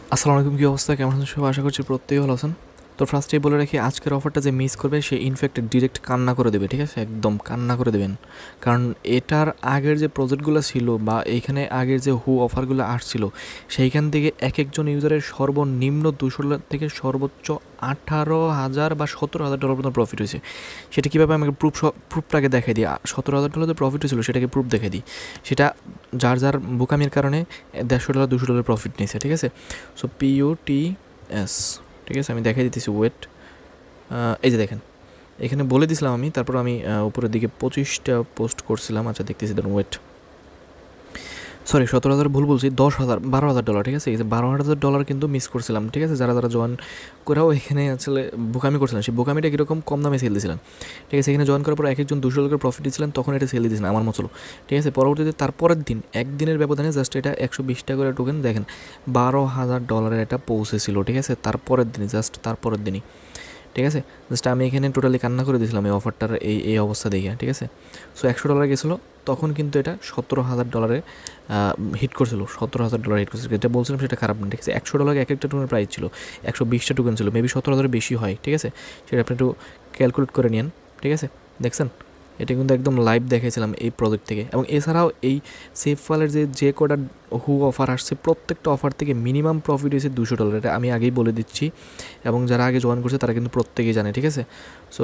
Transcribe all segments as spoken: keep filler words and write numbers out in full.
আসসালামু আলাইকুম, কী অবস্থা, কেমন আছেন সবাই? আশা করছি প্রত্যেকেই ভালো আছেন। তো ফার্স্টেই বলে রাখি, আজকের অফারটা যে মিস করবে সে ইনফ্যাক্ট ডিরেক্ট কান্না করে দেবে, ঠিক আছে? একদম কান্না করে দেবেন। কারণ এটার আগের যে প্রজেক্টগুলো ছিল বা এইখানে আগের যে হু অফারগুলো আসছিল, সেইখান থেকে এক একজন ইউজারের সর্বনিম্ন দুশো ডলার থেকে সর্বোচ্চ আঠারো হাজার বা সতেরো হাজার ডলার পর্যন্ত প্রফিট হয়েছে। সেটা কীভাবে আমাকে প্রুফ প্রুফটাকে দেখাই দিই। সতেরো হাজার ডলার যে প্রফিট হয়েছিল সেটাকে প্রুফ দেখাই দিই। সেটা যার যার বোকামির কারণে দেড়শো ডলার দুশো ডলার প্রফিট নিয়েছে, ঠিক আছে? সো পিইউ টি এস, ঠিক আছে, আমি দেখাই দিতেছি। ওয়েট, এই যে দেখেন, এখানে বলে দিয়েছিলাম আমি, তারপর আমি উপরের দিকে পঁচিশটা পোস্ট করছিলাম। আচ্ছা দেখতেছি, ধরুন ওয়েট, সরি সতেরো হাজার ভুল বলছি, দশ হাজার বারো হাজার ডলার, ঠিক আছে? এই যে বারো হাজার ডলার কিন্তু মিস করছিলাম, ঠিক আছে? যারা যারা জয়েন করেও এখানে আসলে বোকামি করছিলেন, সেই বোকামিটা কীরকম কম দামে সেল দিয়েছিলেন, ঠিক আছে? এখানে জয়েন করার পর এক একজন দুশো ডলার প্রফিট দিয়েছিলেন, তখন এটা সেল দিয়েছিলেন আমার মতো, ঠিক আছে? পরবর্তীতে তারপরের দিন একদিনের ব্যবধানে জাস্ট এটা একশো বিশ টাকা করে টোকেন দেখেন বারো হাজার ডলারের এটা পৌঁছেছিল, ঠিক আছে? তারপরের দিনই, জাস্ট তারপরের দিনই, ঠিক আছে? জাস্ট আমি এখানে টোটালি কান্না করে দিয়েছিলাম এই অফারটার এই এই অবস্থা দেখে, ঠিক আছে? সো একশো ডলার গেছিলো, তখন কিন্তু এটা সতেরো হাজার ডলারে হিট করছিল, সতেরো হাজার ডলার হিট করছিল। যেটা বলছিলাম সেটা খারাপ না, ঠিক আছে? একশো ডলার এক একটা টোকেনের প্রাইস ছিল, একশো বিশটা টোকেন ছিল, মেবি সতেরো হাজারের বেশি হয়, ঠিক আছে? সেটা আপনি একটু ক্যালকুলেট করে নিন, ঠিক আছে? দেখছেন, এটা কিন্তু একদম লাইভ দেখাইছিলাম এই প্রজেক্ট থেকে। এবং এছাড়াও এই সেফপালের যে যে কটা হু অফার আসছে, প্রত্যেকটা অফার থেকে মিনিমাম প্রফিট হয়েছে দুশো ডলার, এটা আমি আগেই বলে দিচ্ছি। এবং যারা আগে জয়েন করছে তারা কিন্তু প্রত্যেকেই জানে, ঠিক আছে? সো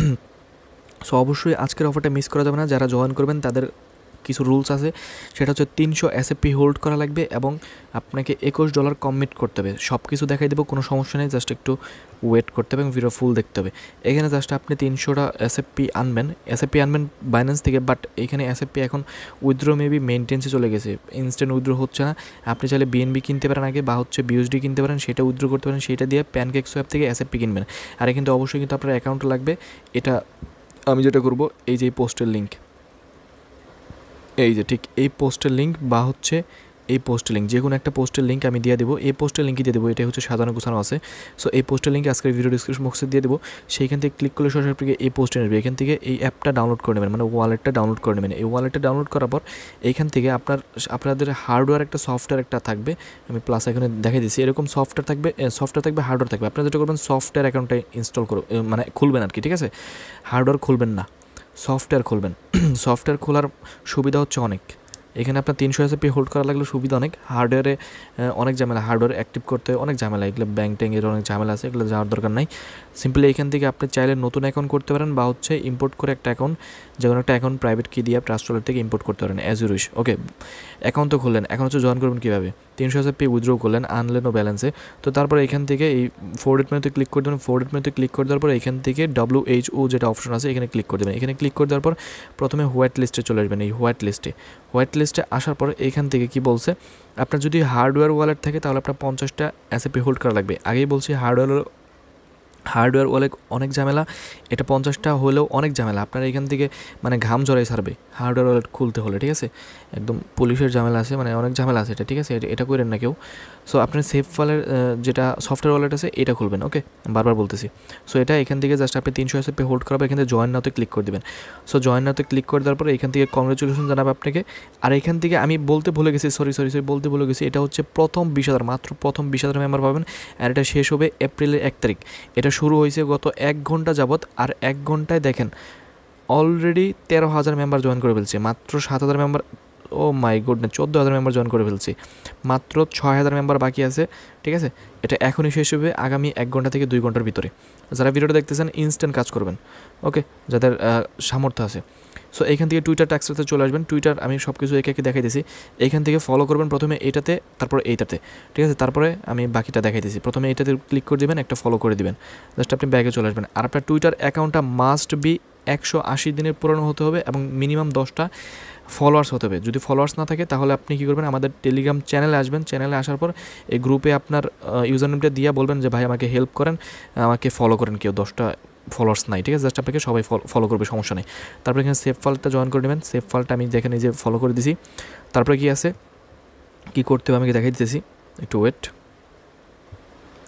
সো অবশ্যই আজকের অফারটা মিস করা যাবে না। যারা জয়েন করবেন তাদের কিছু রুলস আছে, সেটা হচ্ছে তিনশো এসএপি হোল্ড করা লাগবে এবং আপনাকে একুশ ডলার কমিট করতে হবে। সব কিছু দেখাই দেবো, কোনো সমস্যা নেই, জাস্ট একটু ওয়েট করতে হবে এবং ভিডিও ফুল দেখতে হবে। এখানে জাস্ট আপনি তিনশোটা এসএপি আনবেন, এসএপি আনবেন বাইন্যান্স থেকে, বাট এখানে এসএপি এখন উইথড্র মেবি মেনটেন্সে চলে গেছে, ইনস্ট্যান্ট উইথড্র হচ্ছে না। আপনি চাইলে বিএনবি কিনতে পারেন আগে, বা হচ্ছে বিউএসডি কিনতে পারেন, সেটা উইথড্র করতে পারেন, সেটা দিয়ে প্যানকেক সোয়াপ থেকে এসএপি কিনবেন। আর কিন্তু অবশ্যই কিন্তু আপনার অ্যাকাউন্ট লাগবে। এটা আমি যেটা করব, এই যে পোস্টের লিঙ্ক, এই যে ঠিক এই পোস্টের লিঙ্ক বা হচ্ছে এই পোস্টের লিঙ্ক, যে কোনো একটা পোস্টের লিঙ্ক আমি দিয়ে দেবো, এই পোস্টের লিঙ্কই দিয়ে দেবো। এটাই হচ্ছে সাজানো গোছানো আছে। সো এই পোস্টের লিঙ্ক আজকের ভিডিও ডিসক্রিপশন বক্সে দিয়ে দেবো, সেইখান থেকে ক্লিক করলে সরাসরি এই পোস্টে নেবে। এখান থেকে এই অ্যাপটা ডাউনলোড করে নেবেন, মানে ওয়ালেটটা ডাউনলোড করে নেবেন। এই ওয়ালেটটা ডাউনলোড করার পর এইখান থেকে আপনার আপনাদের হার্ডওয়্যার একটা সফটওয়্যার একটা থাকবে, আমি প্লাস এখানে দেখাই দিচ্ছি। এরকম সফটওয়্যার থাকবে, সফটওয়্যার থাকবে, হার্ডওয়্যার থাকবে। আপনারা যেটা করবেন, সফটওয়্যার অ্যাকাউন্টটা ইনস্টল করো, মানে খুলবেন আর কি, ঠিক আছে? হার্ডওয়্যার খুলবেন না, সফটওয়্যার খুলবেন। সফটওয়্যার খোলার সুবিধা হচ্ছে অনেক। এখানে আপনার তিনশো এসএপি হোল্ড করা লাগলে সুবিধা অনেক, হার্ডওয়্যারে অনেক ঝামেলা, হার্ডওয়্যার অ্যাক্টিভ করতে অনেক ঝামেলা, এগুলো ব্যাঙ্ক ট্যাঙ্কের অনেক ঝামেলা আছে, এগুলো যাওয়ার দরকার নাই। সিম্পলি এখান থেকে আপনি চাইলে নতুন অ্যাকাউন্ট করতে পারেন, বা হচ্ছে ইম্পোর্ট করে একটা অ্যাকাউন্ট, যে কোনো একটা অ্যাকাউন্ট প্রাইভেট কি দিয়ে ট্রাস্ট ওয়ালেট থেকে ইম্পোর্ট করতে পারেন, as you wish. Okay, account তো খুললেন, এখন হচ্ছে জয়েন করবেন কীভাবে? তিনশো এসএপি উইথড্র করলেন, আনলেন ও ব্যালেন্সে। তো তারপরে এখান থেকে এই ফরওয়ার্ড মেনুতে ক্লিক করে দেবেন। ফরওয়ার্ড মেনুতে ক্লিক করে দেওয়ার পর এখান থেকে ডব্লিউ এইচ ও যেটা অপশন আছে এখানে ক্লিক করে দেবেন। এখানে ক্লিক করে দেওয়ার পর প্রথমে হোয়াইট লিস্টে চলে আসবেন। এই হোয়াইট লিস্টে হোয়াইট লিস্টে আসার পর এখান থেকে কি বলছে, আপনার যদি হার্ডওয়্যার ওয়ালেট থাকে তাহলে আপনার পঞ্চাশটা এসএপি হোল্ড করা লাগবে। আগেই বলছি হার্ডওয়্যার হার্ডওয়্যার ওয়ালেট অনেক ঝামেলা, এটা পঞ্চাশটা হলেও অনেক ঝামেলা, আপনার এখান থেকে মানে ঘাম জড়াই ছাড়বে হার্ডওয়্যার ওয়ালেট খুলতে হলে, ঠিক আছে? একদম পুলিশের ঝামেলা আছে, মানে অনেক ঝামেলা আছে এটা, ঠিক আছে? এটা করেন না কেউ। সো আপনার সেফপালের যেটা সফটওয়্যার ওয়ালেট আছে এটা খুলবেন, ওকে? বারবার বলতেছি। সো এটা এখান থেকে জাস্ট আপনি তিনশো এসএপি হোল্ড করাবে, এখান থেকে জয়েন নাওতে ক্লিক করে দেবেন। সো জয়েন নাওতে ক্লিক করে দেওয়ার পরে এখান থেকে কংগ্রেচুলেশন জানাবে আপনাকে। আর এখান থেকে আমি বলতে ভুলে গেছি, সরি সরি সরি বলতে ভুলে গেছি, এটা হচ্ছে প্রথম বিশ হাজার, মাত্র প্রথম বিশ হাজার মেম্বার পাবেন। আর এটা শেষ হবে এপ্রিলের এক তারিখ। এটা শুরু হয়েছে গত এক ঘন্টা যাবৎ, আর এক ঘন্টায় দেখেন অলরেডি তেরো হাজার মেম্বার জয়েন করে ফেলছে। মাত্র সাত হাজার মেম্বার, ও মাই গুডনেস, চোদ্দো হাজার মেম্বার জয়েন করে ফেলছি, মাত্র ছয় হাজার মেম্বার বাকি আছে, ঠিক আছে? এটা এখনই শেষ হবে আগামী এক ঘন্টা থেকে দুই ঘন্টার ভিতরে। যারা ভিডিওটা দেখতেছেন ইনস্ট্যান্ট কাজ করবেন, ওকে? যাদের সামর্থ্য আছে। সো এইখান থেকে টুইটার ট্যাক্সটাতে চলে আসবেন। টুইটার আমি সব কিছু একে একে দেখাই দিয়েছি। এইখান থেকে ফলো করবেন প্রথমে এটাতে, তারপরে এইটাতে, ঠিক আছে? তারপরে আমি বাকিটা দেখাই দিয়েছি। প্রথমে এটাতে ক্লিক করে দেবেন, একটা ফলো করে দেবেন, জাস্ট আপনি ব্যাগে চলে আসবেন। আর আপনার টুইটার অ্যাকাউন্টটা মাস্ট বি একশো আশি দিনের পুরনো হতে হবে এবং মিনিমাম দশটা ফলোয়ার্স হতে হবে। যদি ফলোয়ার্স না থাকে তাহলে আপনি কী করবেন, আমাদের টেলিগ্রাম চ্যানেলে আসবেন। চ্যানেলে আসার পর এই গ্রুপে আপনার ইউজার নেমটা দিয়ে বলবেন যে ভাই আমাকে হেল্প করেন, আমাকে ফলো করেন, কেউ দশটা ফলোয়ার্স নাই, ঠিক আছে? জাস্ট আপনাকে সবাই ফলো করবে, সমস্যা নেই। তারপরে এখানে সেফ ফাইলটা জয়েন করে নেবেন। সেফ ফাইলটা আমি দেখেন এই যে ফলো করে দিছি। তারপরে কি আছে, কী করতে হবে আমি দেখাই দিতেছি, একটু ওয়েট।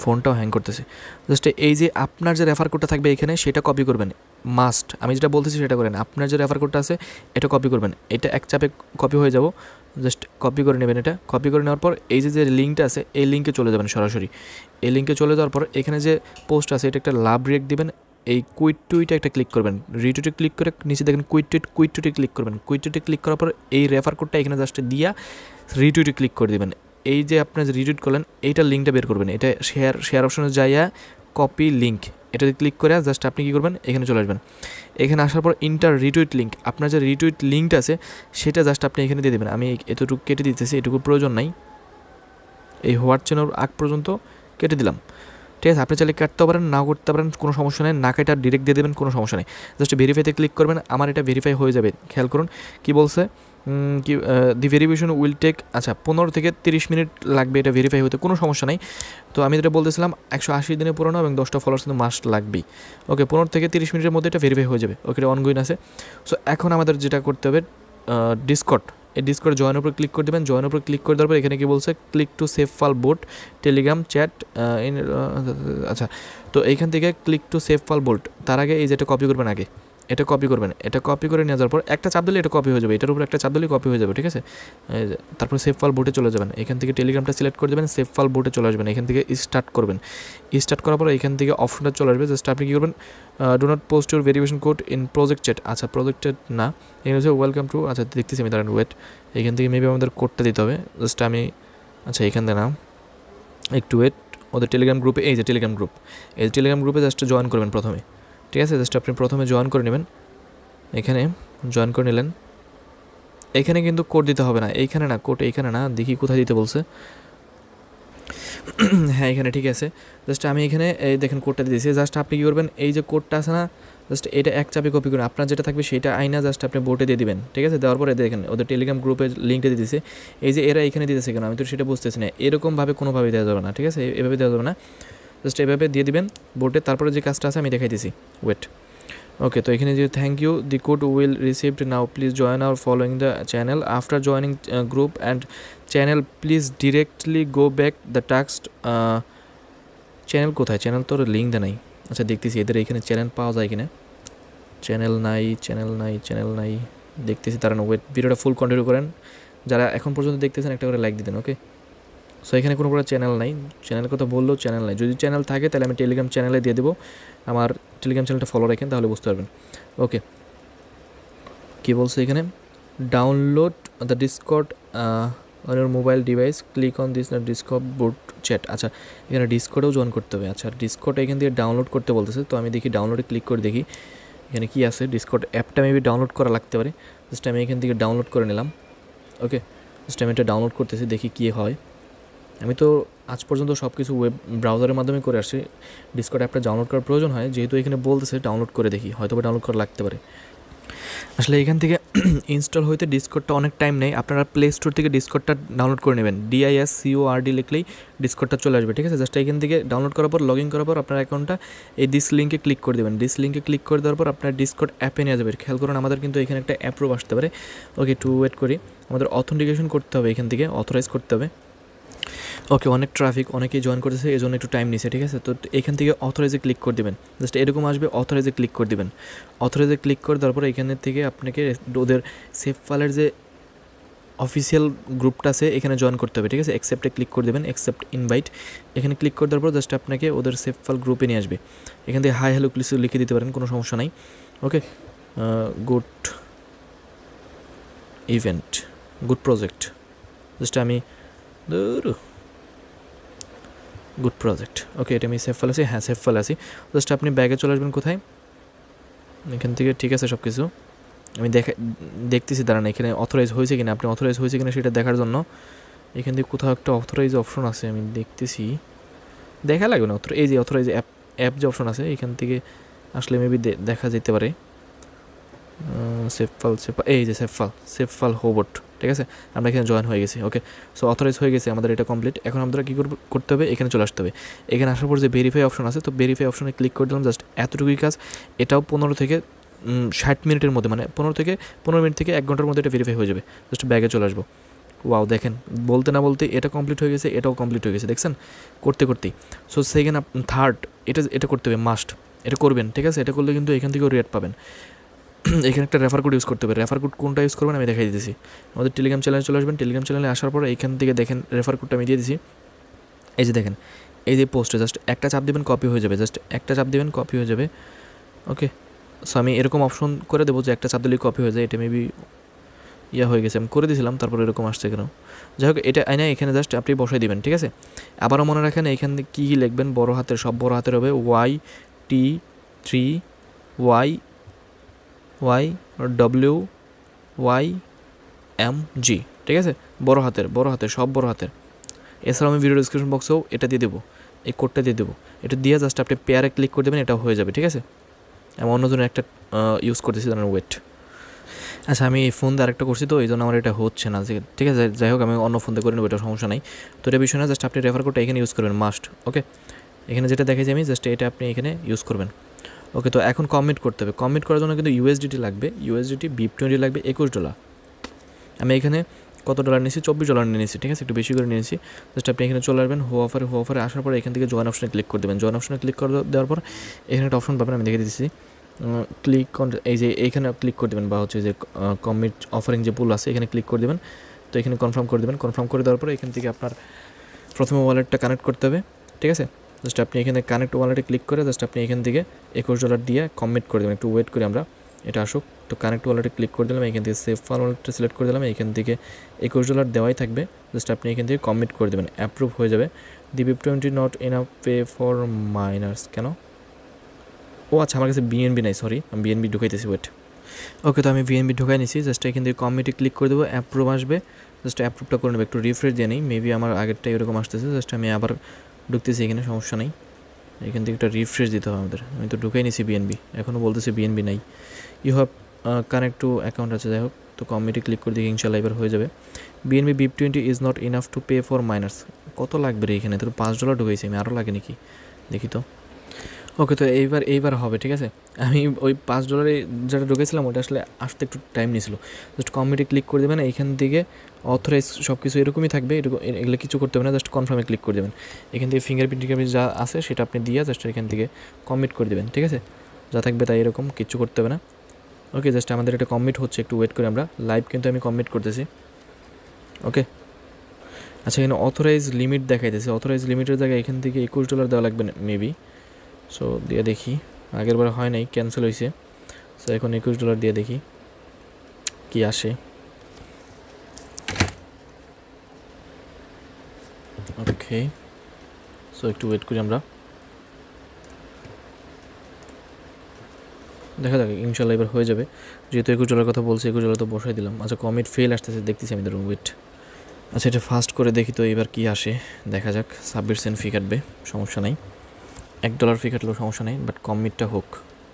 ফোনটাও হ্যাং করতেছে। জাস্ট এই যে আপনার যে রেফার কোডটা থাকবে এখানে সেটা কপি করবেন, মাস্ট। আমি যেটা বলতেছি সেটা করেন। আপনার যে রেফার কোডটা আছে এটা কপি করবেন, এটা এক চাপে কপি হয়ে যাব। জাস্ট কপি করে নেবেন। এটা কপি করে নেওয়ার পর এই যে যে লিঙ্কটা আছে এই লিঙ্কে চলে যাবেন সরাসরি। এই লিঙ্কে চলে যাওয়ার পর এখানে যে পোস্ট আছে এটা একটা লাভ রিয়েক্ট দিবেন, এই কুইট টুইটে একটা ক্লিক করবেন, রিটুইটে ক্লিক করে নিচে দেখেন কুইট টুইট, কুইট টুইটে ক্লিক করবেন। কুইট টুইটে ক্লিক করার পর এই রেফার কোডটা এখানে জাস্ট দিয়া রিটুইটে ক্লিক করে দেবেন। এই যে আপনার যে রিটুইট করলেন এইটার লিঙ্কটা বের করবেন, এটা শেয়ার শেয়ার অপশনে যাইয়া কপি লিঙ্ক এটাতে ক্লিক করে জাস্ট আপনি কী করবেন এখানে চলে আসবেন। এখানে আসার পর ইন্টার রিটুইট লিঙ্ক, আপনার যে রিটুইট লিঙ্কটা আছে সেটা জাস্ট আপনি এখানে দিয়ে দেবেন। আমি এতটুকু কেটে দিতেছি, এটুকু প্রয়োজন নাই, এই হোয়াট চেনের আগ পর্যন্ত কেটে দিলাম। ঠিক আছে, আপনি চাইলে কাটতে পারেন, নাও করতে পারেন, কোনো সমস্যা নেই। না কাটা ডিরেক্ট দিয়ে দেবেন, কোনো সমস্যা নেই। জাস্ট ভেরিফাইতে ক্লিক করবেন, আমার এটা ভেরিফাই হয়ে যাবে। খেয়াল করুন কী বলছে, কি দি ভেরিফিকেশন উইল টেক, আচ্ছা পনেরো থেকে তিরিশ মিনিট লাগবে এটা ভেরিফাই হতে, কোনো সমস্যা নেই। তো আমি যেটা বলতেছিলাম একশো আশি দিনে পুরোনো এবং দশটা ফলোয়ার্স কিন্তু মাস্ট লাগবেই। ওকে, পনেরো থেকে তিরিশ মিনিটের মধ্যে এটা ভেরিফাই হয়ে যাবে। ওকে, এটা অনগোয়িং আছে। সো এখন আমাদের যেটা করতে হবে, ডিসকর্ড, এই ডিসকর্ড জয়েনের উপর ক্লিক করে দেবেন। জয়েনের উপর ক্লিক করে দেওয়ার পর এখানে কি বলছে, click to SafePal bot Telegram chat, আচ্ছা তো এইখান থেকে ক্লিক টু সেফপাল বোল্ট, তার আগে এই যেটা কপি করবেন, আগে এটা কপি করবেন। এটা কপি করে নিয়ে যাওয়ার পর একটা চাপ দিলে এটা কপি হয়ে যাবে, এটার উপর একটা চাপ দিলে কপি হয়ে যাবে। ঠিক আছে, তারপর সেফপাল বোটে চলে যাবেন, এখান থেকে টেলিগ্রামটা সিলেক্ট করে দেবেন, সেফপাল বোটে চলে আসবেন, এখান থেকে স্টার্ট করবেন। স্টার্ট করার পর এখান থেকে অপশনটা চলে আসবে, জাস্ট আপনি কী করবেন, do not post your verification code in project chat, আচ্ছা প্রজেক্ট চ্যাট না, এখানে হচ্ছে ওয়েলকাম টু, আচ্ছা দেখতেছি আমি, দাঁড়ান ওয়েট, এখান থেকে মেবি আমাদের কোডটা দিতে হবে। জাস্ট আমি, আচ্ছা এখান থেকে না, একটু ওয়েট, ওদের টেলিগ্রাম গ্রুপে, এই যে টেলিগ্রাম গ্রুপ, এই টেলিগ্রাম গ্রুপে জাস্ট জয়েন করবেন প্রথমে। ঠিক আছে, জাস্ট আপনি প্রথমে জয়েন করে নেবেন, এখানে জয়েন করে নিলেন। এখানে কিন্তু কোড দিতে হবে না, এইখানে না, কোড এইখানে না, দেখি কোথায় দিতে বলছে, হ্যাঁ এখানে, ঠিক আছে। জাস্ট আমি এখানে এই দেখেন কোডটা দিয়েছি, জাস্ট আপনি কী করবেন, এই যে কোডটা আছে না, জাস্ট এটা এক চাপে কপি করুন, আপনার যেটা থাকবে সেটা আইনা জাস্ট আপনি বোর্ডে দিয়ে দিবেন। ঠিক আছে, দেওয়ার পরে দেখেন ওদের টেলিগ্রাম গ্রুপের লিঙ্কটা দিতেছে, এই যে এরা এখানে দিতেছে কেন, আমি তো সেটা বুঝতেছি না, এরকমভাবে কোনোভাবে দেওয়া যাবে না। ঠিক আছে, এভাবে দেওয়া যাবে না, জাস্ট এভাবে দিয়ে দিবেন বোর্ডে। তারপরে যে কাজটা আছে আমি দেখাই দিছি, ওয়েট। ওকে, তো এখানে যে thank you, the code will received now, please join our following the channel, after joining group and channel please directly go back the task. Channel কোথায়, চ্যানেল তো লিঙ্ক দেয় নাই। আচ্ছা দেখতেছি এদের এখানে চ্যানেল পাওয়া যায় কিনা, চ্যানেল নাই, চ্যানেল নাই, চ্যানেল নাই, দেখতেছি। তারা ওয়েট, ভিডিওটা ফুল কন্টিনিউ করেন, যারা এখন পর্যন্ত দেখতেছেন একটা করে লাইক দিতেন। ওকে, সো এখানে কোনো প্রকার চ্যানেল নাই, চ্যানেলের কথা বললেও চ্যানেল নাই। যদি চ্যানেল থাকে তাহলে আমি টেলিগ্রাম চ্যানেলে দিয়ে দেবো, আমার টেলিগ্রাম চ্যানেলটা ফলো রাখেন তাহলে বুঝতে পারবেন। ওকে, কী বলছে এখানে, download the Discord on your mobile device, click on this না ডিসকর্ড বোট চ্যাট। আচ্ছা এখানে ডিসকর্ডেও জয়েন করতে হবে। আচ্ছা ডিসকর্ড এখান থেকে ডাউনলোড করতে বলতেছে, তো আমি দেখি ডাউনলোডে ক্লিক করে দেখি এখানে কী আছে। ডিসকর্ড অ্যাপটা মেবি ডাউনলোড করা লাগতে পারে, জাস্ট আমি এখান থেকে ডাউনলোড করে নিলাম। ওকে, জাস্ট আমি এটা ডাউনলোড করতেছি, দেখি কী হয়। আমি তো আজ পর্যন্ত সব কিছু ওয়েব ব্রাউজারের মাধ্যমে করে আসছি, ডিসকর্ড অ্যাপটা ডাউনলোড করার প্রয়োজন হয়, যেহেতু এখানে বলতেছে ডাউনলোড করে দেখি, হয়তো বা ডাউনলোড করা লাগতে পারে। আসলে এখান থেকে ইনস্টল হইতে ডিসকর্ডটা অনেক টাইম নেই, আপনারা প্লে স্টোর থেকে ডিসকর্ডটা ডাউনলোড করে নেবেন, ডিআইএস সিওআরডি লিখলেই ডিসকর্ডটা চলে আসবে। ঠিক আছে, জাস্ট এখান থেকে ডাউনলোড করার পর লগ ইন করার পর আপনার অ্যাকাউন্টটা এই দিস লিঙ্কে ক্লিক করে দেবেন। দিস লিঙ্কে ক্লিক করে দেওয়ার পর আপনার ডিসকর্ড অ্যাপে নিয়ে যাবে। খেয়াল করুন আমাদের কিন্তু এখানে একটা অ্যাপ্রুভ আসতে পারে। ওকে, টু ওয়েট করি, আমাদের অথেন্টিকেশন করতে হবে, এখান থেকে অথরাইজ করতে হবে। ওকে, অনেক ট্রাফিক, অনেকেই জয়েন করতেছে, এই জন্য একটু টাইম নিছে। ঠিক আছে, তো এখান থেকে অথরাইজে ক্লিক করে দেবেন, জাস্ট এরকম আসবে, অথরাইজে ক্লিক করে দেবেন। অথরাইজে ক্লিক করে দেওয়ার পর এখানে থেকে আপনাকে ওদের সেফপালের যে অফিসিয়াল গ্রুপটা আছে এখানে জয়েন করতে হবে। ঠিক আছে, অ্যাকসেপ্টে ক্লিক করে দেবেন, অ্যাকসেপ্ট ইনভাইট, এখানে ক্লিক করে দেওয়ার পর জাস্ট আপনাকে ওদের সেফপাল গ্রুপে নিয়ে আসবে। এখান থেকে হাই হ্যালো কিছু লিখে দিতে পারেন, কোনো সমস্যা নাই। Okay, good event, good project, just আমি গুড প্রজেক্ট। ওকে, এটা আমি সেফপাল আছি, হ্যাঁ সেফপাল আছি। জাস্ট আপনি ব্যাগে চলে আসবেন, কোথায় এখান থেকে। ঠিক আছে, সব কিছু আমি দেখা দেখতেছি, দাঁড়ান এখানে অথরাইজ হয়েছে কিনা, আপনি অথরাইজ হয়েছে কিনা সেটা দেখার জন্য এখান থেকে কোথাও একটা অথরাইজ অপশন আছে, আমি দেখতেছি, দেখা লাগবে না, এই যে অথরাইজ অ্যাপ অ্যাপ যে অপশন আছে এখান থেকে আসলে মেবি দেখা যেতে পারে। সেফপাল সেফপাল এই যে সেফপাল সেফপাল হোবট। ঠিক আছে, আমরা এখানে জয়েন হয়ে গেছি। ওকে, সো অথরাইজ হয়ে গেছে আমাদের, এটা কমপ্লিট। এখন আমরা কী করতে হবে, এখানে চলে আসতে হবে। এখানে আসার পর যে ভেরিফাই অপশন আছে, তো ভেরিফাই অপশনে ক্লিক করে দিলাম, জাস্ট এতটুকুই কাজ। এটাও পনেরো থেকে ষাট মিনিটের মধ্যে, মানে পনেরো থেকে পনেরো মিনিট থেকে এক ঘন্টার মধ্যে এটা ভেরিফাই হয়ে যাবে। জাস্ট ব্যাগে চলে আসবো। ওয়াও দেখেন বলতে না বলতে এটা কমপ্লিট হয়ে গেছে, এটাও কমপ্লিট হয়ে গেছে, দেখছেন করতে করতেই। সো সেকেন্ড থার্ড এটা এটা করতে হবে মাস্ট, এটা করবেন ঠিক আছে। এটা করলে কিন্তু এখান থেকেও রেট পাবেন। এখানে একটা রেফার কোড ইউজ করতে হবে। রেফার কোড কোনটা ইউজ করবেন আমি দেখাই দিতেছি। আমাদের টেলিগ্রাম চ্যানেলে চলে আসবেন, টেলিগ্রাম চ্যানেলে আসার পর এখান থেকে দেখেন রেফার কোডটা আমি দিয়ে দিছি। এই যে দেখেন এই যে পোস্টে জাস্ট একটা চাপ দেবেন কপি হয়ে যাবে, জাস্ট একটা চাপ দেবেন কপি হয়ে যাবে। ওকে, সো আমি এরকম অপশন করে দেবো যে একটা চাপ দিলেই কপি হয়ে যায়। এটা মেবি ইয়া হয়ে গেছে, আমি করে দিয়েছিলাম তারপর এরকম আসছে কেন, যাই হোক এটা আইনা এখানে জাস্ট আপনি বসাই দিবেন ঠিক আছে। আবারও মনে রাখেন এখানে কী কী লিখবেন, বড় হাতের সব বড় হাতের হবে, Y T three Y Y W Y M G ঠিক আছে, বড় হাতের বড় হাতের সব বড় হাতের। এছাড়াও আমি ভিডিও ডিসক্রিপশন বক্সেও এটা দিয়ে দেবো, এই কোডটা দিয়ে দেবো। এটা দিয়ে জাস্ট আপনি পেয়ারে ক্লিক করে দেবেন, এটাও হয়ে যাবে ঠিক আছে। আমি অন্যজনের একটা ইউজ করতেছি জানার ওয়েট। আচ্ছা আমি এই ফোন দিয়ে আরেকটা করছি তো এই জন্য আমার এটা হচ্ছে না, ঠিক আছে যাই হোক আমি অন্য ফোন দিয়ে করে নেবো, এটা সমস্যা নাই। তো এটা বিষয় না, জাস্ট আপনি রেফার কোডটা এখানে ইউজ করবেন মাস্ট। ওকে, এখানে যেটা দেখেছি আমি জাস্ট এটা আপনি এখানে ইউজ করবেন। ওকে, তো এখন কমিট করতে হবে। কমিট করার জন্য কিন্তু ইউএসডিটি লাগবে, ইউএসডিটি বিপ টোয়েন্টি লাগবে একুশ ডলার। আমি এখানে কত ডলার নিয়েছি, চব্বিশ ডলার নিয়ে নিয়েছি ঠিক আছে, একটু বেশি করে নিয়েছি। জাস্ট আপনি এখানে চলে আসবেন, হো অফারে হো অফারে আসার পর এখান থেকে জয়েন অপশনে ক্লিক করে দেবেন। জয়েন অপশনে ক্লিক করে দেওয়ার পর এখানে একটা অপশন পাবেন, আমি দেখে দিচ্ছি ক্লিক অন, এই যে এইখানে ক্লিক করে দেবেন, বা হচ্ছে যে কমিট অফারিং যে পুল আছে এখানে ক্লিক করে দেবেন। তো এখানে কনফার্ম করে দেবেন। কনফার্ম করে দেওয়ার পরে এখান থেকে আপনার প্রথমে ওয়ালেটটা কানেক্ট করতে হবে ঠিক আছে। জাস্ট আপনি এখানে কানেক্ট ওয়ালেটে ক্লিক করে জাস্ট আপনি এখান থেকে একুশ ডলার দিয়ে কমিট করে দেবেন। একটু ওয়েট করি আমরা, এটা আসুক। তো কানেক্ট ওয়ালেটে ক্লিক করে দিলাম, এখান থেকে সেফপাল ওয়ালেটটা সিলেক্ট করে দিলাম, এখান থেকে একুশ ডলার দেওয়াই থাকবে। জাস্ট আপনি এখান থেকে কমিট করে দেবেন, অ্যাপ্রুভ হয়ে যাবে। The BEP twenty not enough pay for miners, কেন? ও আচ্ছা আমার কাছে বিএনবি নাই, সরি আমি বিএনবি ঢুকাইতেছি, ওয়েট। ওকে, তো আমি বিএনবি ঢুকাই নিছি। জাস্ট এখান থেকে কমিটে ক্লিক করে দেবো, অ্যাপ্রুভ আসবে। জাস্ট অ্যাপ্রুভটা করে নেবে, একটু রিফ্রেশ দিয়ে নেই, মেবি আমার আগেরটা এরকম আসতেছে। জাস্ট আমি আবার ঢুকতেছি এখানে, সমস্যা নেই। এখান থেকে একটা রিফ্রেশ দিতে হবে আমাদের। আমি তো ঢুকাই নিছি বিএনবি, এখনও বলতেছি বিএনবি নাই। You have connect to account আছে, যাই হোক। তো কমিটি ক্লিক করে দিকে ইনশাল্লাহ এবার হয়ে যাবে। BNB BEP twenty is not enough to pay for miners, কত লাগবে রে এখানে? তো পাঁচ ডলার ঢুকাইছি আমি, আরও লাগে নাকি দেখি তো। ওকে, তো এইবার এইবার হবে ঠিক আছে। আমি ওই পাঁচ ডলারে যেটা ঢুকেছিলাম ওটা আসলে আসতে একটু টাইম নিয়েছিল। জাস্ট কমিটি ক্লিক করে দেবেন, এইখান থেকে অথরাইজ সব কিছু এরকমই থাকবে, এরকম এগুলো কিছু করতে হবে না। জাস্ট কনফার্মে ক্লিক করে দেবেন, এখান থেকে ফিঙ্গারপ্রিন্ট টিঙ্গারপ্রিন্ট যা আছে সেটা আপনি দিয়ে জাস্ট এখান থেকে কমিট করে দেবেন ঠিক আছে। যা থাকবে তাই এরকম, কিচ্ছু করতে হবে না। ওকে, জাস্ট আমাদের এটা কমিট হচ্ছে, একটু ওয়েট করে আমরা লাইভ কিন্তু আমি কমিট করতেছি। ওকে, আচ্ছা এখানে অথরাইজ লিমিট দেখাইতেছে, অথরাইজ লিমিটের জায়গায় এখান থেকে একুশ ডলার দেওয়া লাগবে মেবি। সো দিয়ে দেখি, আগের বার হয় নাই, ক্যান্সেল হয়েছে। সো এখন একুশ ডলার দিয়ে দেখি কি আসে। ওকে, সো একটু ওয়েট করি আমরা, দেখা যাক ইনশাল্লাহ এবার হয়ে যাবে। যেহেতু একুশ ডলার কথা বলছি, একুশ ডলার তো বসাই দিলাম। আচ্ছা কমিট ফেল আসতেছে, দেখতেছি আমি ধরুন, ওয়েট। আচ্ছা এটা ফাস্ট করে দেখি তো এবার কি আসে, দেখা যাক। ছাব্বিশ সেন্ট ফি কাটবে, সমস্যা নাই, এক ডলার ফি কাটলেও সমস্যা নেই, বাট কমিটটা হোক।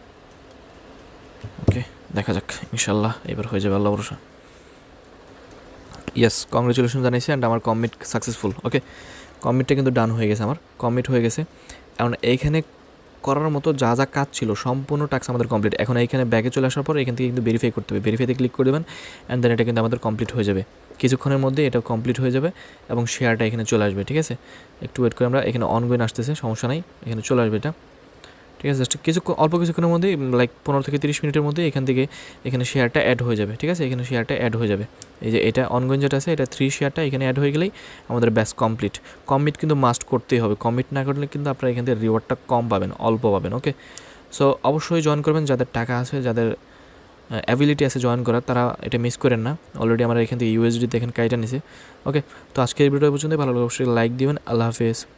ওকে, দেখা যাক ইনশাল্লাহ এবার হয়ে যাবে, আল্লাহ ভরসা। ইয়েস, কংগ্রেচুলেশন জানাইছি, অ্যান্ড আমার কমিট সাকসেসফুল। ওকে, কমিটটা কিন্তু ডান হয়ে গেছে, আমার কমিট হয়ে গেছে। এখন এইখানে করার মতো যা যা কাজ ছিল সম্পূর্ণ টাস্ক আমাদের কমপ্লিট। এখন এইখানে ব্যাগে চলে আসার পর এখান থেকে কিন্তু ভেরিফাই করতে হবে, ভেরিফাইতে ক্লিক করে দেবেন, অ্যান্ড দেন এটা কিন্তু আমাদের কমপ্লিট হয়ে যাবে। কিছুক্ষণের মধ্যে এটা কমপ্লিট হয়ে যাবে এবং শেয়ারটা এখানে চলে আসবে ঠিক আছে। একটু ওয়েট করে আমরা, এখানে অনগোয়িং আসতেছে, সমস্যা নাই, এখানে চলে আসবে এটা ঠিক আছে। জাস্ট কিছু অল্প কিছুক্ষণের মধ্যে, লাইক পনেরো থেকে তিরিশ মিনিটের মধ্যে এখান থেকে এখানে শেয়ারটা অ্যাড হয়ে যাবে ঠিক আছে। এখানে শেয়ারটা অ্যাড হয়ে যাবে, এই যে এটা অনগোয়িং যেটা আছে এটা থ্রি শেয়ারটা এখানে অ্যাড হয়ে গেলেই আমাদের ব্যাস কমপ্লিট। কমিট কিন্তু মাস্ট করতেই হবে, কমিট না করলে কিন্তু আপনারা এখান থেকে রিওয়ার্ডটা কম পাবেন, অল্প পাবেন। ওকে, সো অবশ্যই জয়েন করবেন, যাদের টাকা আছে, যাদের অ্যাবিলিটি আছে জয়েন করার, তারা এটা মিস করেন না। অলরেডি আমরা এখান থেকে ইউএসডি দেখেন কাইটা নিছে। ওকে, তো আজকের ভিডিও পর্যন্ত ভালো লাগলে অবশ্যই লাইক দিবেন। আল্লাহ হাফেজ।